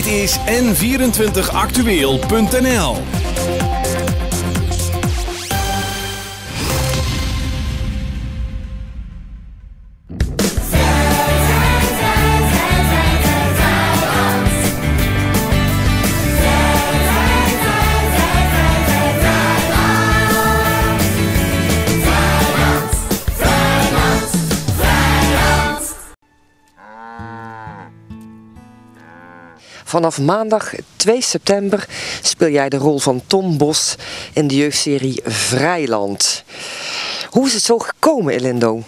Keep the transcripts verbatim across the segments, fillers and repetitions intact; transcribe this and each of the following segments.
Dit is N vierentwintig actueel punt n l. Vanaf maandag twee september speel jij de rol van Tom Bos in de jeugdserie Vrijland. Hoe is het zo gekomen, Elindo?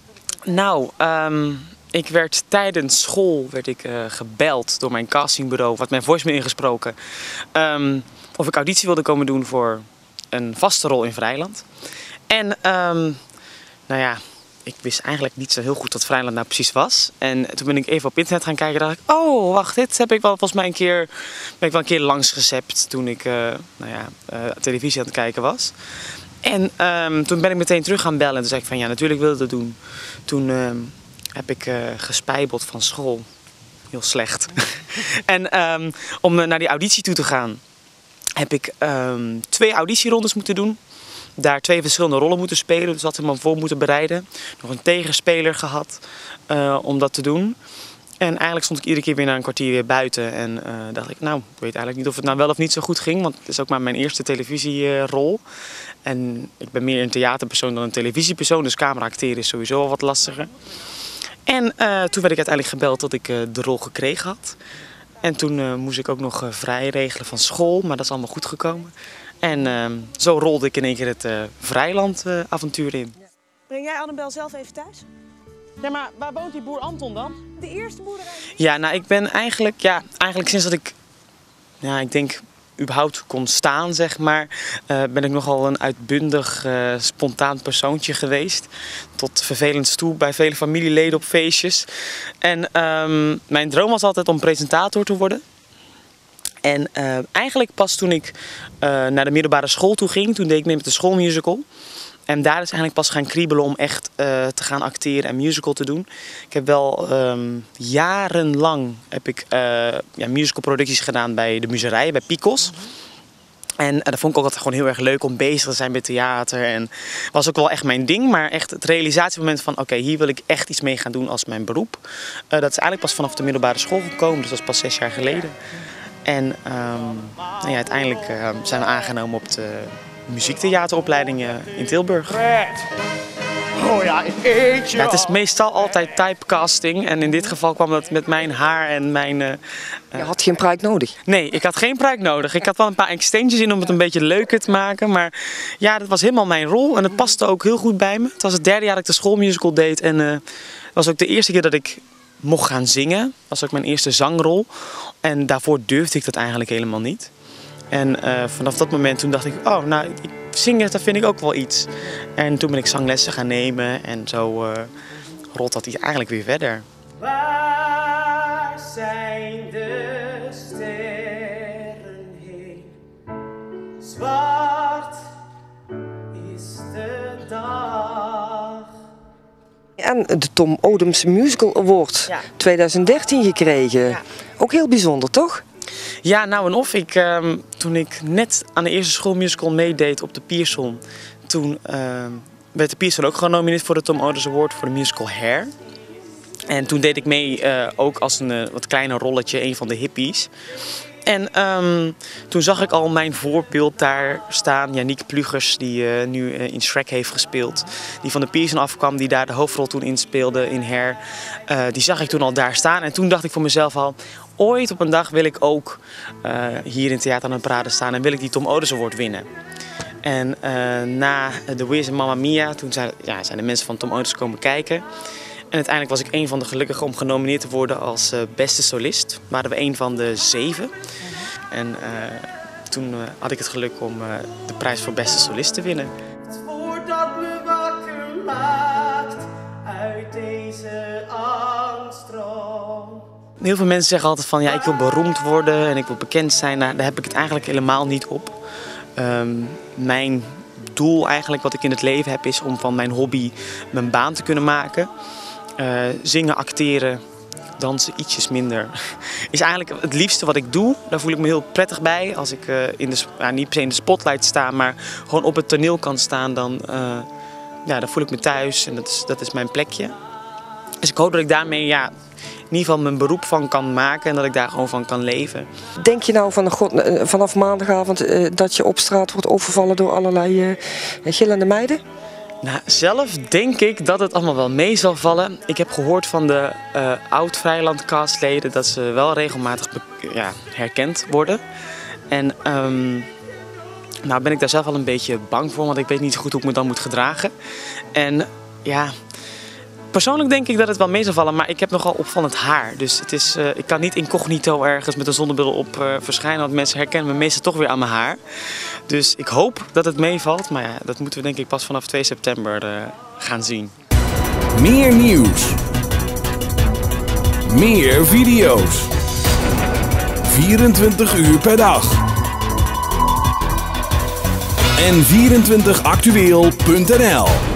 Nou, um, ik werd tijdens school werd ik, uh, gebeld door mijn castingbureau, wat mijn voicemail ingesproken, um, of ik auditie wilde komen doen voor een vaste rol in Vrijland. En um, nou ja, ik wist eigenlijk niet zo heel goed wat Vrijland nou precies was. En toen ben ik even op internet gaan kijken en dacht ik, oh wacht, dit heb ik wel volgens mij een keer, ben ik wel een keer langs gezept toen ik uh, nou ja, uh, televisie aan het kijken was. En um, toen ben ik meteen terug gaan bellen en toen zei ik van ja, natuurlijk wil ik dat doen. Toen um, heb ik uh, gespijbeld van school. Heel slecht. en um, om naar die auditie toe te gaan heb ik um, twee auditierondes moeten doen. Daar twee verschillende rollen moeten spelen, dus dat helemaal voor moeten bereiden. Nog een tegenspeler gehad uh, om dat te doen. En eigenlijk stond ik iedere keer weer na een kwartier weer buiten. En uh, dacht ik, nou, ik weet eigenlijk niet of het nou wel of niet zo goed ging. Want het is ook maar mijn eerste televisierol. En ik ben meer een theaterpersoon dan een televisiepersoon. Dus camera acteren is sowieso al wat lastiger. En uh, toen werd ik uiteindelijk gebeld dat ik uh, de rol gekregen had. En toen uh, moest ik ook nog uh, vrij regelen van school. Maar dat is allemaal goed gekomen. En uh, zo rolde ik in één keer het uh, Vrijland uh, avontuur in. Ja. Breng jij Annabel zelf even thuis? Ja, maar waar woont die boer Anton dan? De eerste boerderij? Ja, nou ik ben eigenlijk, ja, eigenlijk sinds dat ik, ja, ik denk überhaupt kon staan, zeg maar, uh, ben ik nogal een uitbundig, uh, spontaan persoontje geweest. Tot vervelend toe bij vele familieleden op feestjes. En um, mijn droom was altijd om presentator te worden. En uh, eigenlijk pas toen ik uh, naar de middelbare school toe ging, toen deed ik mee met de schoolmusical. En daar is eigenlijk pas gaan kriebelen om echt uh, te gaan acteren en musical te doen. Ik heb wel um, jarenlang heb ik, uh, ja, musicalproducties gedaan bij de Muzerij, bij Picos. En uh, dat vond ik ook altijd gewoon heel erg leuk om bezig te zijn met theater. En was ook wel echt mijn ding, maar echt het realisatiemoment van oké, okay, hier wil ik echt iets mee gaan doen als mijn beroep. Uh, dat is eigenlijk pas vanaf de middelbare school gekomen, dus dat is pas zes jaar geleden. En um, nou ja, uiteindelijk uh, zijn we aangenomen op de muziektheateropleiding in Tilburg. Oh ja, eet je. Ja, het is meestal altijd typecasting en in dit geval kwam dat met mijn haar en mijn... Uh, Je had geen pruik nodig? Nee, ik had geen pruik nodig. Ik had wel een paar extensions in om het een beetje leuker te maken, maar ja, dat was helemaal mijn rol en het paste ook heel goed bij me. Het was het derde jaar dat ik de schoolmusical deed en uh, het was ook de eerste keer dat ik mocht gaan zingen. Dat was ook mijn eerste zangrol en daarvoor durfde ik dat eigenlijk helemaal niet. En uh, vanaf dat moment toen dacht ik, oh, nou, ik, zingen, dat vind ik ook wel iets. En toen ben ik zanglessen gaan nemen en zo uh, rolt dat hier eigenlijk weer verder. Waar zijn de sterren heen? Zwart is de dag. En de Tom Odems Musical Award Ja. twintig dertien gekregen. Ja. Ook heel bijzonder, toch? Ja, nou en of. Ik, uh, toen ik net aan de eerste schoolmusical meedeed op de Pierson, toen uh, werd de Pierson ook genomineerd voor de Tom Odems Award voor de musical Hair. En toen deed ik mee uh, ook als een uh, wat kleiner rolletje, een van de hippies. En um, toen zag ik al mijn voorbeeld daar staan, Yannick Plugers, die uh, nu uh, in Shrek heeft gespeeld. Die van de Pierson afkwam, die daar de hoofdrol toen inspeelde in Hair. Uh, die zag ik toen al daar staan en toen dacht ik voor mezelf al, ooit op een dag wil ik ook uh, hier in Theater aan de Parade staan en wil ik die Tom Odems Award winnen. En uh, na The Wiz en Mamma Mia, toen zijn, ja, zijn de mensen van Tom Odems komen kijken. En uiteindelijk was ik een van de gelukkigen om genomineerd te worden als uh, beste solist. Waren we een van de zeven. En uh, toen uh, had ik het geluk om uh, de prijs voor beste solist te winnen. Het woord dat me wakker maakt uit deze angststroom. Heel veel mensen zeggen altijd van ja, ik wil beroemd worden en ik wil bekend zijn. Nou, daar heb ik het eigenlijk helemaal niet op. Um, mijn doel eigenlijk wat ik in het leven heb is om van mijn hobby mijn baan te kunnen maken. Uh, zingen, acteren dansen ietsjes minder. Is eigenlijk het liefste wat ik doe. Daar voel ik me heel prettig bij. Als ik uh, in de, ja, niet per se in de spotlight sta, maar gewoon op het toneel kan staan, dan, uh, ja, dan voel ik me thuis en dat is, dat is mijn plekje. Dus ik hoop dat ik daarmee ja, in ieder geval mijn beroep van kan maken en dat ik daar gewoon van kan leven. Denk je nou van, god, vanaf maandagavond uh, dat je op straat wordt overvallen door allerlei uh, gillende meiden? Nou, zelf denk ik dat het allemaal wel mee zal vallen. Ik heb gehoord van de uh, oud-Vrijland-castleden dat ze wel regelmatig ja, herkend worden. En um, nou ben ik daar zelf wel een beetje bang voor, want ik weet niet zo goed hoe ik me dan moet gedragen. En ja, persoonlijk denk ik dat het wel mee zal vallen, maar ik heb nogal opvallend haar. Dus het is, uh, ik kan niet incognito ergens met een zonnebril op uh, verschijnen, want mensen herkennen me meestal toch weer aan mijn haar. Dus ik hoop dat het meevalt, maar ja, dat moeten we denk ik pas vanaf twee september uh, gaan zien. Meer nieuws. Meer video's. vierentwintig uur per dag. En vierentwintig actueel punt n l